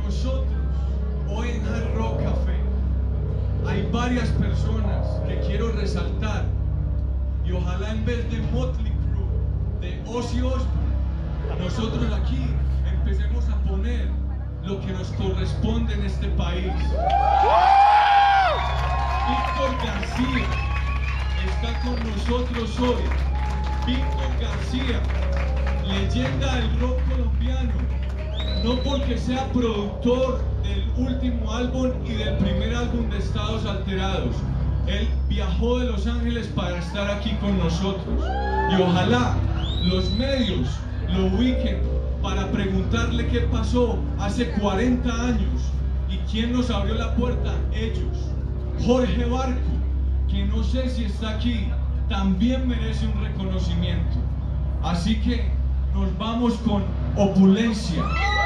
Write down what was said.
nosotros, hoy en Hard Rock Café, hay varias personas que quiero resaltar, y ojalá en vez de Motley Crue, de Ozzy Osbourne, nosotros aquí empecemos a poner lo que nos corresponde en este país. Víctor García está con nosotros hoy. Víctor García, leyenda del rock colombiano, no porque sea productor del último álbum y del primer álbum de Estados Alterados. Él viajó de Los Ángeles para estar aquí con nosotros. Y ojalá los medios lo ubiquen para preguntarle qué pasó hace 40 años y quién nos abrió la puerta. Ellos. Jorge Barco, que no sé si está aquí, también merece un reconocimiento. Así que nos vamos con Opulencia.